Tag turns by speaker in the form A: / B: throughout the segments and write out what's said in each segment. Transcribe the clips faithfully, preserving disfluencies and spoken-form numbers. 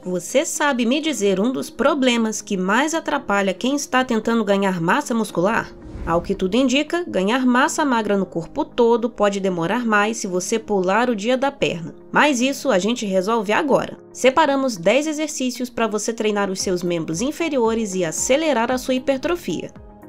A: Você sabe me dizer um dos problemas que mais atrapalha quem está tentando ganhar massa muscular? Ao que tudo indica, ganhar massa magra no corpo todo pode demorar mais se você pular o dia da perna. Mas isso a gente resolve agora. Separamos dez exercícios para você treinar os seus membros inferiores e acelerar a sua hipertrofia.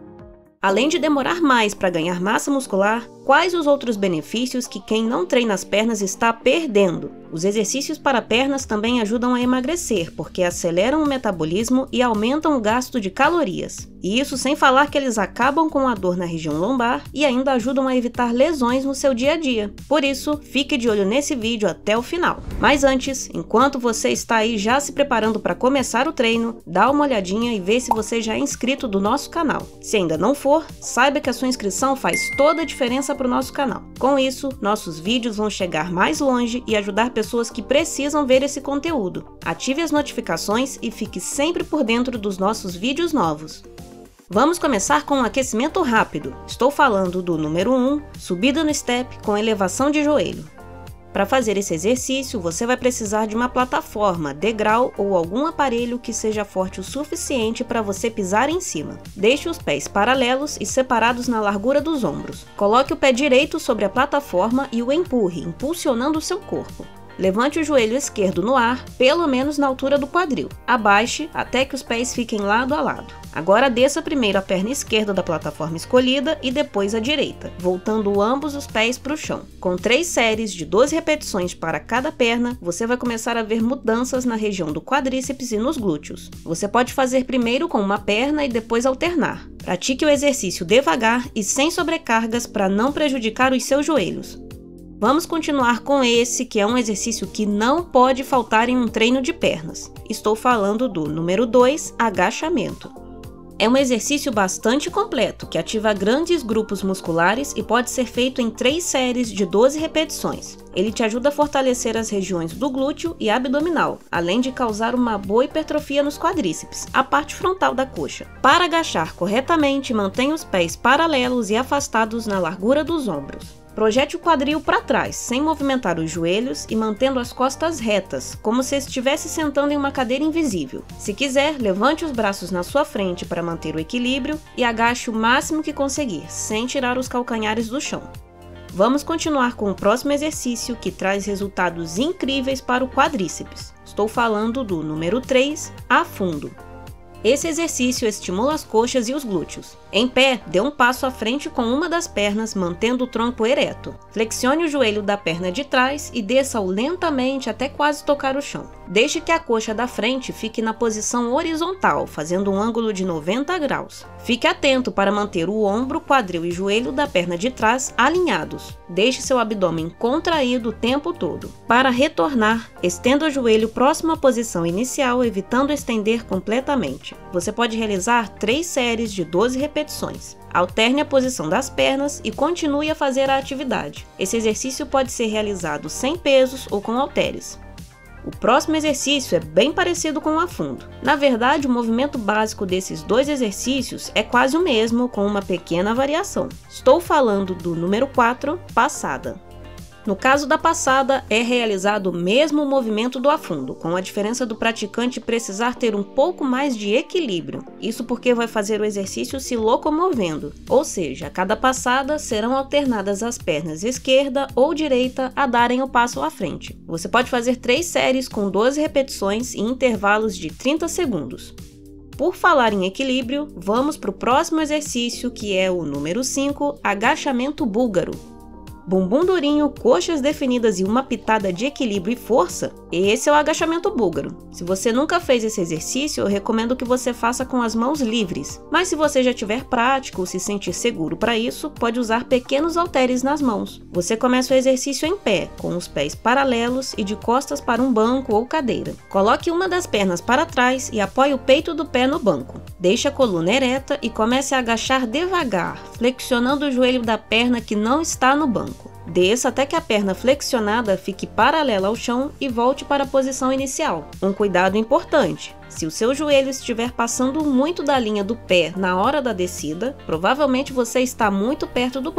A: Além de demorar mais para ganhar massa muscular, quais os outros benefícios que quem não treina as pernas está perdendo? Os exercícios para pernas também ajudam a emagrecer, porque aceleram o metabolismo e aumentam o gasto de calorias. E isso sem falar que eles acabam com a dor na região lombar e ainda ajudam a evitar lesões no seu dia a dia. Por isso, fique de olho nesse vídeo até o final. Mas antes, enquanto você está aí já se preparando para começar o treino, dá uma olhadinha e vê se você já é inscrito do nosso canal. Se ainda não for, saiba que a sua inscrição faz toda a diferença para o nosso canal. Com isso, nossos vídeos vão chegar mais longe e ajudar pessoas que precisam ver esse conteúdo. Ative as notificações e fique sempre por dentro dos nossos vídeos novos. Vamos começar com um aquecimento rápido. Estou falando do número um, subida no step com elevação de joelho. Para fazer esse exercício, você vai precisar de uma plataforma, degrau ou algum aparelho que seja forte o suficiente para você pisar em cima. Deixe os pés paralelos e separados na largura dos ombros. Coloque o pé direito sobre a plataforma e o empurre, impulsionando o seu corpo. Levante o joelho esquerdo no ar, pelo menos na altura do quadril. Abaixe até que os pés fiquem lado a lado. Agora desça primeiro a perna esquerda da plataforma escolhida e depois a direita, voltando ambos os pés para o chão. Com três séries de doze repetições para cada perna, você vai começar a ver mudanças na região do quadríceps e nos glúteos. Você pode fazer primeiro com uma perna e depois alternar. Pratique o exercício devagar e sem sobrecargas para não prejudicar os seus joelhos. Vamos continuar com esse, que é um exercício que não pode faltar em um treino de pernas. Estou falando do número dois, agachamento. É um exercício bastante completo, que ativa grandes grupos musculares e pode ser feito em três séries de doze repetições. Ele te ajuda a fortalecer as regiões do glúteo e abdominal, além de causar uma boa hipertrofia nos quadríceps, a parte frontal da coxa. Para agachar corretamente, mantenha os pés paralelos e afastados na largura dos ombros. Projete o quadril para trás, sem movimentar os joelhos e mantendo as costas retas, como se estivesse sentando em uma cadeira invisível. Se quiser, levante os braços na sua frente para manter o equilíbrio e agache o máximo que conseguir, sem tirar os calcanhares do chão. Vamos continuar com o próximo exercício, que traz resultados incríveis para o quadríceps. Estou falando do número três, afundo. Esse exercício estimula as coxas e os glúteos. Em pé, dê um passo à frente com uma das pernas, mantendo o tronco ereto. Flexione o joelho da perna de trás e desça-o lentamente até quase tocar o chão. Deixe que a coxa da frente fique na posição horizontal, fazendo um ângulo de noventa graus. Fique atento para manter o ombro, quadril e joelho da perna de trás alinhados. Deixe seu abdômen contraído o tempo todo. Para retornar, estenda o joelho próximo à posição inicial, evitando estender completamente. Você pode realizar três séries de doze repetições. Alterne a posição das pernas e continue a fazer a atividade. Esse exercício pode ser realizado sem pesos ou com halteres. O próximo exercício é bem parecido com o afundo. Na verdade, o movimento básico desses dois exercícios é quase o mesmo, com uma pequena variação. Estou falando do número quatro, passada. No caso da passada, é realizado o mesmo movimento do afundo, com a diferença do praticante precisar ter um pouco mais de equilíbrio. Isso porque vai fazer o exercício se locomovendo, ou seja, a cada passada serão alternadas as pernas esquerda ou direita a darem o passo à frente. Você pode fazer três séries com doze repetições em intervalos de trinta segundos. Por falar em equilíbrio, vamos para o próximo exercício, que é o número cinco, agachamento búlgaro. Bumbum durinho, coxas definidas e uma pitada de equilíbrio e força, esse é o agachamento búlgaro. Se você nunca fez esse exercício, eu recomendo que você faça com as mãos livres. Mas se você já tiver prática ou se sentir seguro para isso, pode usar pequenos halteres nas mãos. Você começa o exercício em pé, com os pés paralelos e de costas para um banco ou cadeira. Coloque uma das pernas para trás e apoie o peito do pé no banco. Deixe a coluna ereta e comece a agachar devagar, flexionando o joelho da perna que não está no banco. Desça até que a perna flexionada fique paralela ao chão e volte para a posição inicial. Um cuidado importante: se o seu joelho estiver passando muito da linha do pé na hora da descida, provavelmente você está muito perto do banco.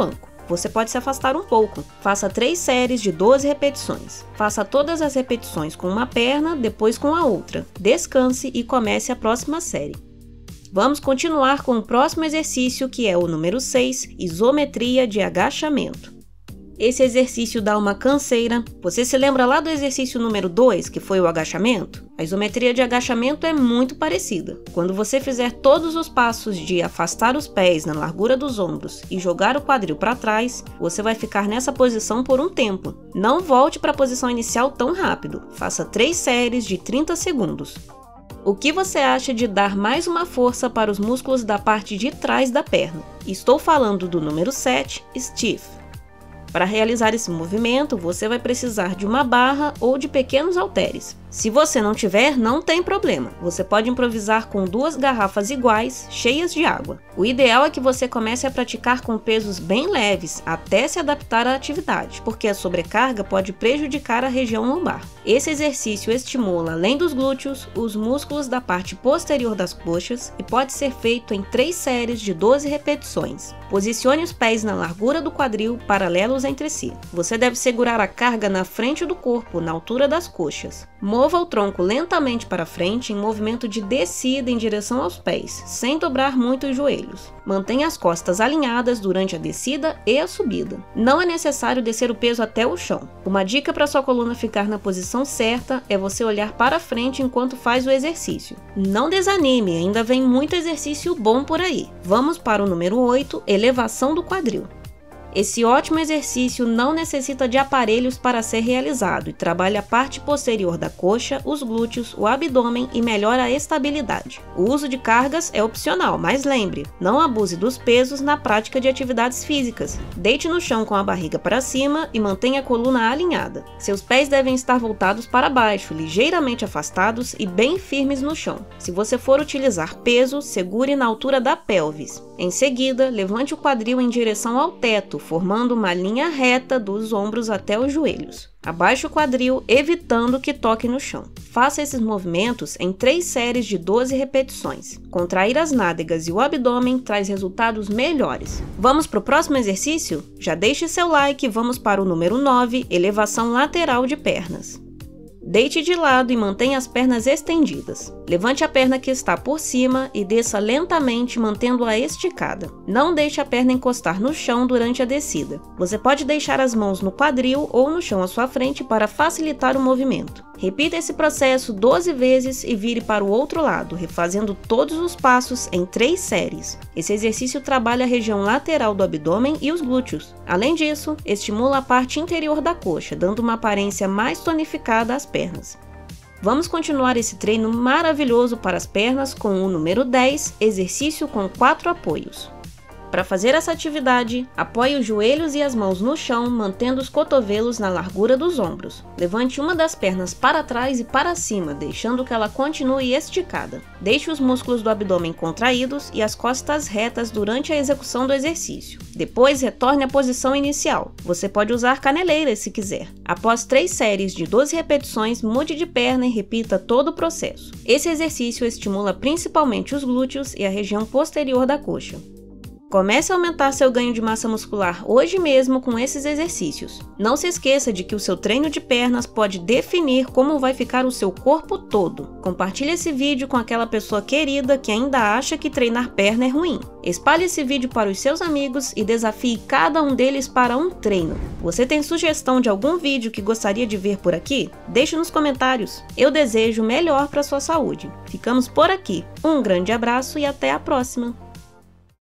A: você pode se afastar um pouco. Faça três séries de doze repetições. Faça todas as repetições com uma perna, depois com a outra. Descanse e comece a próxima série. Vamos continuar com o próximo exercício, que é o número seis, isometria de agachamento. Esse exercício dá uma canseira. Você se lembra lá do exercício número dois, que foi o agachamento? A isometria de agachamento é muito parecida. Quando você fizer todos os passos de afastar os pés na largura dos ombros e jogar o quadril para trás, você vai ficar nessa posição por um tempo. Não volte para a posição inicial tão rápido. Faça três séries de trinta segundos. O que você acha de dar mais uma força para os músculos da parte de trás da perna? Estou falando do número sete, stiff. Para realizar esse movimento, você vai precisar de uma barra ou de pequenos halteres. Se você não tiver, não tem problema. Você pode improvisar com duas garrafas iguais, cheias de água. O ideal é que você comece a praticar com pesos bem leves, até se adaptar à atividade, porque a sobrecarga pode prejudicar a região lombar. Esse exercício estimula, além dos glúteos, os músculos da parte posterior das coxas e pode ser feito em três séries de doze repetições. Posicione os pés na largura do quadril, paralelos entre si. Você deve segurar a carga na frente do corpo, na altura das coxas. Mova o tronco lentamente para frente em movimento de descida em direção aos pés, sem dobrar muito os joelhos. Mantenha as costas alinhadas durante a descida e a subida. Não é necessário descer o peso até o chão. Uma dica para sua coluna ficar na posição certa é você olhar para frente enquanto faz o exercício. Não desanime, ainda vem muito exercício bom por aí. Vamos para o número oito, elevação do quadril. Esse ótimo exercício não necessita de aparelhos para ser realizado e trabalha a parte posterior da coxa, os glúteos, o abdômen e melhora a estabilidade. O uso de cargas é opcional, mas lembre, não abuse dos pesos na prática de atividades físicas. Deite no chão com a barriga para cima e mantenha a coluna alinhada. Seus pés devem estar voltados para baixo, ligeiramente afastados e bem firmes no chão. Se você for utilizar peso, segure na altura da pelvis. Em seguida, levante o quadril em direção ao teto, formando uma linha reta dos ombros até os joelhos. Abaixe o quadril, evitando que toque no chão. Faça esses movimentos em três séries de doze repetições. Contrair as nádegas e o abdômen traz resultados melhores. Vamos para o próximo exercício? Já deixe seu like e vamos para o número nove, elevação lateral de pernas. Deite de lado e mantenha as pernas estendidas. Levante a perna que está por cima e desça lentamente, mantendo-a esticada. Não deixe a perna encostar no chão durante a descida. Você pode deixar as mãos no quadril ou no chão à sua frente para facilitar o movimento. Repita esse processo doze vezes e vire para o outro lado, refazendo todos os passos em três séries. Esse exercício trabalha a região lateral do abdômen e os glúteos. Além disso, estimula a parte interior da coxa, dando uma aparência mais tonificada às pernas. Vamos continuar esse treino maravilhoso para as pernas com o número dez, exercício com quatro apoios. Para fazer essa atividade, apoie os joelhos e as mãos no chão, mantendo os cotovelos na largura dos ombros. Levante uma das pernas para trás e para cima, deixando que ela continue esticada. Deixe os músculos do abdômen contraídos e as costas retas durante a execução do exercício. Depois, retorne à posição inicial. Você pode usar caneleiras se quiser. Após três séries de doze repetições, mude de perna e repita todo o processo. Esse exercício estimula principalmente os glúteos e a região posterior da coxa. Comece a aumentar seu ganho de massa muscular hoje mesmo com esses exercícios. Não se esqueça de que o seu treino de pernas pode definir como vai ficar o seu corpo todo. Compartilhe esse vídeo com aquela pessoa querida que ainda acha que treinar perna é ruim. Espalhe esse vídeo para os seus amigos e desafie cada um deles para um treino. Você tem sugestão de algum vídeo que gostaria de ver por aqui? Deixe nos comentários. Eu desejo o melhor para sua saúde. Ficamos por aqui. Um grande abraço e até a próxima!